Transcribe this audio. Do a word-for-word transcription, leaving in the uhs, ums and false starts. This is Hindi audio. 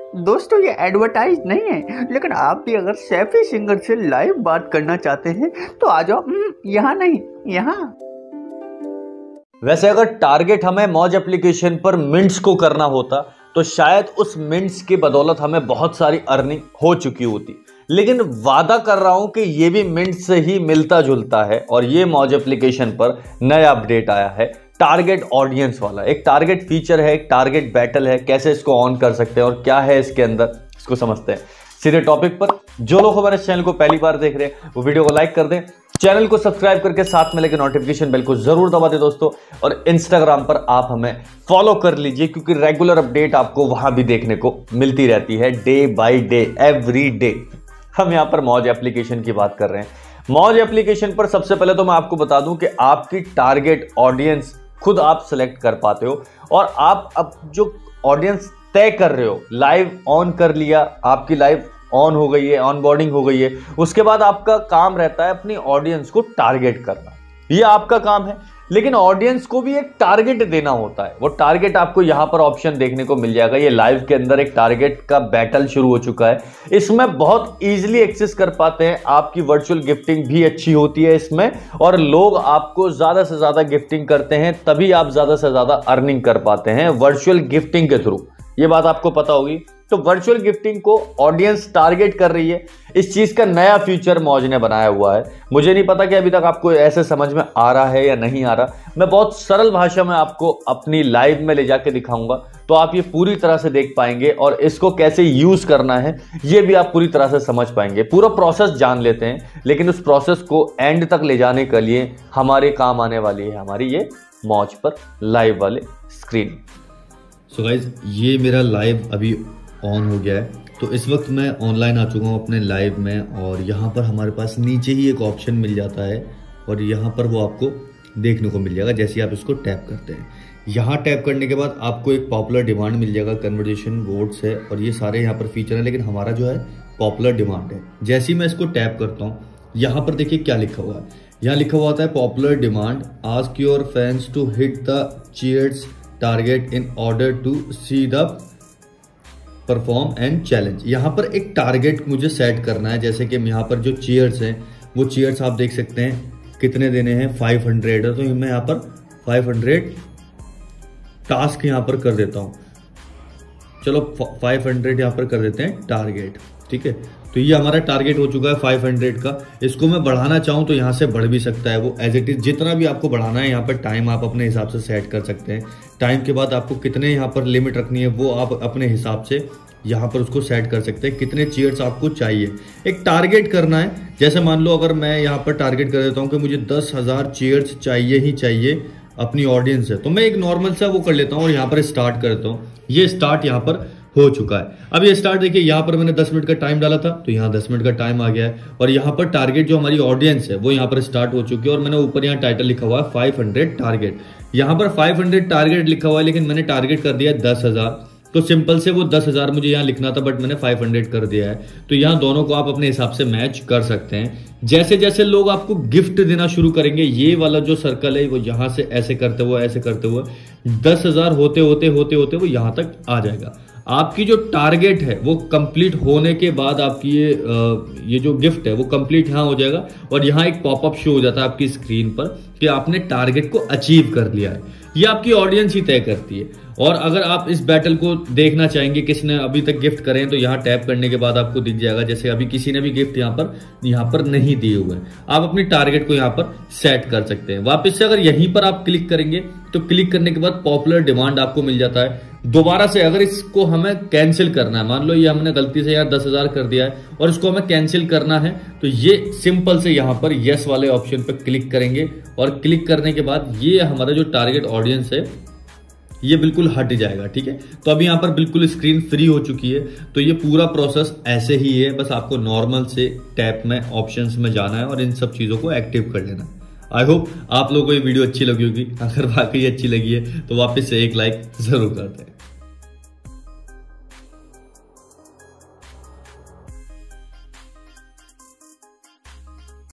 दोस्तों ये एडवर्टाइज नहीं है, लेकिन आप भी अगर सैफी सिंगर से लाइव बात करना चाहते हैं तो आ जाओ, यहाँ नहीं यहाँ। वैसे अगर टारगेट हमें मौज एप्लीकेशन पर मिंट्स को करना होता तो शायद उस मिंट्स की बदौलत हमें बहुत सारी अर्निंग हो चुकी होती, लेकिन वादा कर रहा हूं कि ये भी मिंट से ही मिलता जुलता है। और ये मौज एप्लीकेशन पर नया अपडेट आया है, टारगेट ऑडियंस वाला। एक टारगेट फीचर है, एक टारगेट बैटल है, कैसे इसको ऑन कर सकते हैं और क्या है इसके अंदर, इसको समझते हैं। सीधे टॉपिक पर। जो लोग हमारे चैनल को पहली बार देख रहे हैं वो वीडियो को लाइक कर दें, चैनल को सब्सक्राइब करके साथ में लेकर नोटिफिकेशन बेल को जरूर दबा दें दोस्तों। और इंस्टाग्राम पर आप हमें फॉलो कर लीजिए, क्योंकि रेगुलर अपडेट आपको वहां भी देखने को मिलती रहती है, day by day, every day. हम यहां पर मौज एप्लीकेशन की बात कर रहे हैं। मौज एप्लीकेशन पर सबसे पहले तो मैं आपको बता दूं कि आपकी टारगेट ऑडियंस खुद आप सेलेक्ट कर पाते हो, और आप अब जो ऑडियंस तय कर रहे हो, लाइव ऑन कर लिया, आपकी लाइव ऑन हो गई है, ऑनबोर्डिंग हो गई है, उसके बाद आपका काम रहता है अपनी ऑडियंस को टारगेट करना। ये आपका काम है, लेकिन ऑडियंस को भी एक टारगेट देना होता है। वो टारगेट आपको यहां पर ऑप्शन देखने को मिल जाएगा। ये लाइव के अंदर एक टारगेट का बैटल शुरू हो चुका है। इसमें बहुत इजीली एक्सेस कर पाते हैं, आपकी वर्चुअल गिफ्टिंग भी अच्छी होती है इसमें, और लोग आपको ज्यादा से ज्यादा गिफ्टिंग करते हैं, तभी आप ज्यादा से ज्यादा अर्निंग कर पाते हैं वर्चुअल गिफ्टिंग के थ्रू। ये बात आपको पता होगी। तो वर्चुअल गिफ्टिंग को ऑडियंस टारगेट कर रही है। इस चीज का नया फीचर मौज ने बनाया हुआ है। मुझे नहीं पता कि अभी तक आपको ऐसे समझ में आ रहा है या नहीं आ रहा। मैं बहुत सरल भाषा में आपको अपनी लाइव में ले जाके दिखाऊंगा, तो आप ये पूरी तरह से देख पाएंगे, और इसको कैसे यूज करना है ये भी आप पूरी तरह से समझ पाएंगे। पूरा प्रोसेस जान लेते हैं, लेकिन उस प्रोसेस को एंड तक ले जाने के लिए हमारे काम आने वाली है हमारी ये मौज पर लाइव वाले स्क्रीन। सो गाइज, ये मेरा लाइव अभी ऑन हो गया है। तो इस वक्त मैं ऑनलाइन आ चुका हूँ अपने लाइव में, और यहाँ पर हमारे पास नीचे ही एक ऑप्शन मिल जाता है, और यहाँ पर वो आपको देखने को मिल जाएगा जैसे आप इसको टैप करते हैं। यहाँ टैप करने के बाद आपको एक पॉपुलर डिमांड मिल जाएगा, कन्वर्जेशन बोर्ड्स है, और ये सारे यहाँ पर फीचर है, लेकिन हमारा जो है पॉपुलर डिमांड है। जैसे ही मैं इसको टैप करता हूँ, यहाँ पर देखिए क्या लिखा हुआ है। यहाँ लिखा हुआ होता है popular demand, ask your fans to hit the cheers target in order to see the perform and challenge. यहाँ पर एक टारगेट मुझे सेट करना है, जैसे कि यहाँ पर जो चीयर्स हैं वो चीयर्स आप देख सकते हैं कितने देने हैं, फाइव हंड्रेड है। तो मैं यहाँ पर फाइव हंड्रेड टास्क यहाँ पर कर देता हूँ। चलो फाइव हंड्रेड यहाँ पर कर देते हैं टारगेट, ठीक है। तो ये हमारा टारगेट हो चुका है फाइव हंड्रेड का। इसको मैं बढ़ाना चाहूँ तो यहाँ से बढ़ भी सकता है वो, एज इट इज जितना भी आपको बढ़ाना है। यहाँ पर टाइम आप अपने हिसाब से सेट कर सकते हैं। टाइम के बाद आपको कितने यहाँ पर लिमिट रखनी है वो आप अपने हिसाब से यहाँ पर उसको सेट कर सकते हैं, कितने चीयर्स आपको चाहिए। एक टारगेट करना है, जैसे मान लो अगर मैं यहाँ पर टारगेट कर देता हूँ कि मुझे दस हजार चीयर्स चाहिए ही चाहिए अपनी ऑडियंस से, तो मैं एक नॉर्मल सा वो कर लेता हूँ और यहाँ पर स्टार्ट कर देता हूँ। ये स्टार्ट यहाँ पर हो चुका है। अब ये स्टार्ट देखिए, यहाँ पर मैंने दस मिनट का टाइम डाला था, तो यहाँ दस मिनट का टाइम आ गया है, और यहाँ पर टारगेट जो हमारी ऑडियंस है वो यहाँ पर स्टार्ट हो चुकी है। और मैंने ऊपर यहाँ टाइटल लिखा हुआ है फाइव हंड्रेड टारगेट। यहाँ पर फाइव हंड्रेड टारगेट लिखा हुआ है, लेकिन मैंने टारगेट कर दिया दस हजार। तो सिंपल से वो दस हजार मुझे यहाँ लिखना था, बट मैंने फाइव हंड्रेड कर दिया है। तो यहाँ दोनों को आप अपने हिसाब से मैच कर सकते हैं। जैसे जैसे लोग आपको गिफ्ट देना शुरू करेंगे, ये वाला जो सर्कल है वो यहाँ से ऐसे करते हुए ऐसे करते हुए दस हजार होते होते होते होते वो यहाँ तक आ जाएगा। आपकी जो टारगेट है वो कंप्लीट होने के बाद आपकी ये ये जो गिफ्ट है वो कंप्लीट यहाँ हो जाएगा, और यहाँ एक पॉपअप शो हो जाता है आपकी स्क्रीन पर कि आपने टारगेट को अचीव कर लिया है। ये आपकी ऑडियंस ही तय करती है। और अगर आप इस बैटल को देखना चाहेंगे किसने अभी तक गिफ्ट करें, तो यहाँ टैप करने के बाद आपको दिख जाएगा, जैसे अभी किसी ने भी गिफ्ट यहाँ पर यहाँ पर नहीं दिए हुए हैं। आप अपनी टारगेट को यहाँ पर सेट कर सकते हैं। वापस से अगर यहीं पर आप क्लिक करेंगे तो क्लिक करने के बाद पॉपुलर डिमांड आपको मिल जाता है। दोबारा से अगर इसको हमें कैंसिल करना है, मान लो ये हमने गलती से यहाँ दस हजार कर दिया है और इसको हमें कैंसिल करना है, तो ये सिंपल से यहाँ पर यस वाले ऑप्शन पर क्लिक करेंगे, और क्लिक करने के बाद ये हमारा जो टारगेट ऑडियंस है ये बिल्कुल हट जाएगा, ठीक है। तो अभी यहाँ पर बिल्कुल स्क्रीन फ्री हो चुकी है। तो ये पूरा प्रोसेस ऐसे ही है, बस आपको नॉर्मल से टैप में ऑप्शंस में जाना है और इन सब चीजों को एक्टिव कर लेना है। आई होप आप लोगों को ये वीडियो अच्छी लगी होगी। अगर वाकई अच्छी लगी है तो वापस से एक लाइक जरूर कर दें।